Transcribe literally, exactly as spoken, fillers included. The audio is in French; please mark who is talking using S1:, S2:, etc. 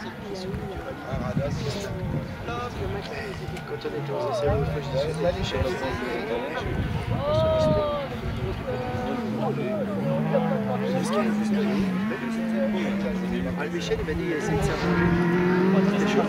S1: Quand on était aux essais, une fois, je discutais avec Michel sur son histoire. Ah, Michel, il m'a dit, c'est que ça va. C'est chaud.